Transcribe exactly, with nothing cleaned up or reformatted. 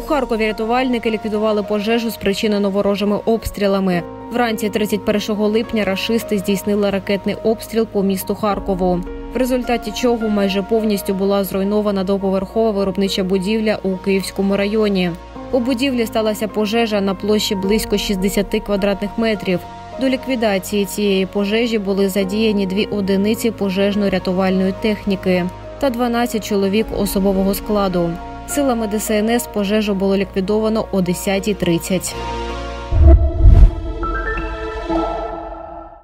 Харкові рятувальники ліквідували пожежу, спричинену ворожими обстрілами. Вранці тридцять першого липня рашисти здійснили ракетний обстріл по місту Харкову, в результаті чого майже повністю була зруйнована двоповерхова виробнича будівля у Київському районі. У будівлі сталася пожежа на площі близько шістдесят квадратних метрів. До ліквідації цієї пожежі були задіяні дві одиниці пожежно-рятувальної техніки та дванадцять чоловік особового складу. Силами Де Ес En Ес пожежу було ліквідовано о десятій тридцять.